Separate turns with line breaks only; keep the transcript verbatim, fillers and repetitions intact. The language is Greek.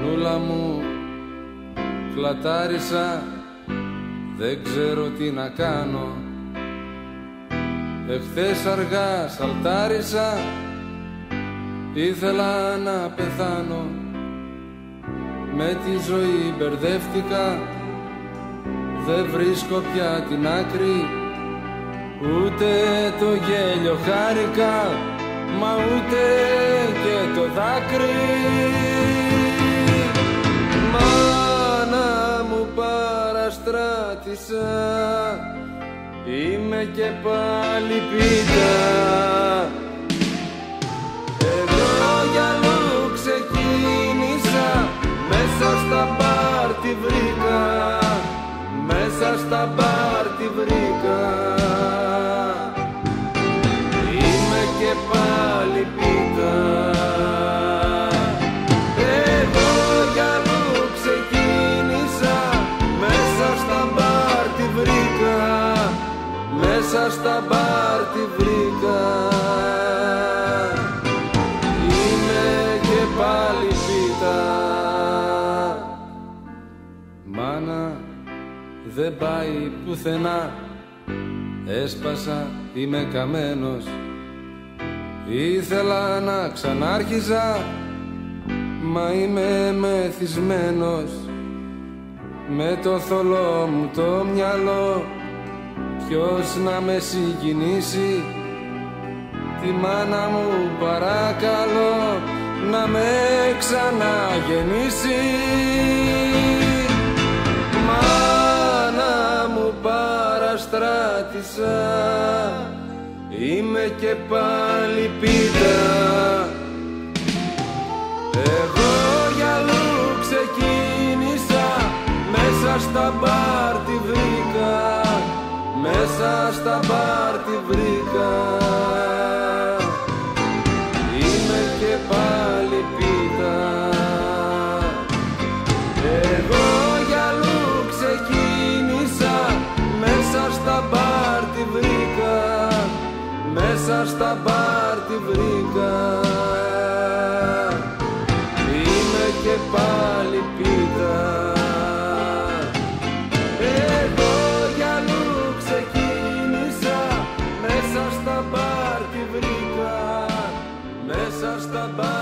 Μανούλα μου, κλατάρισα, δεν ξέρω τι να κάνω. Εχθές αργά σαλτάρισα, ήθελα να πεθάνω. Με τη ζωή μπερδεύτηκα, δεν βρίσκω πια την άκρη. Ούτε το γέλιο χάρηκα, μα ούτε και το δάκρυ. Μάνα μου παραστράτησα, είμαι και πάλι πίτα. Εγώ για αλλού ξεκίνησα, μέσα στα μπαρ τη βρήκα, μέσα στα μπαρ τη βρήκα. Είμαι και πάλι πίτα. Εγώ για αλλού ξεκίνησα, μέσα στα μπαρ τη βρήκα, μέσα στα μπαρ τη βρήκα. Είμαι και πάλι πίτα. Μάνα, δεν πάει πουθενά, έσπασα, είμαι καμένος. Ήθελα να ξανάρχιζα, μα είμαι μεθυσμένος. Με το θολό μου το μυαλό, ποιος να με συγκινήσει? Τη μάνα μου παρακαλώ, να με ξαναγεννήσει. Μάνα μου παραστράτησα, είμαι και πάλι πίτα. Εγώ για αλλού ξεκίνησα, μέσα στα μπαρ τη βρήκα, μέσα στα μπαρ τη βρήκα. Είμαι και πάλι πίτα. Εγώ για αλλού ξεκίνησα, μέσα στα μπαρ τη βρήκα, μέσα στα μπαρ τη βρήκα. Είμαι και πάλι πίτα. Εγώ για αλλού ξεκίνησα, μέσα στα μπαρ τη βρήκα, μέσα στα μπαρ.